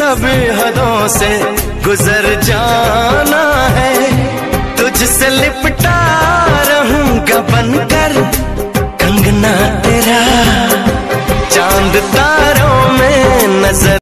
सभी हदों से गुजर जाना है। तुझसे लिपटा रहूंगा बनकर कंगना तेरा, चांद तारों में नजर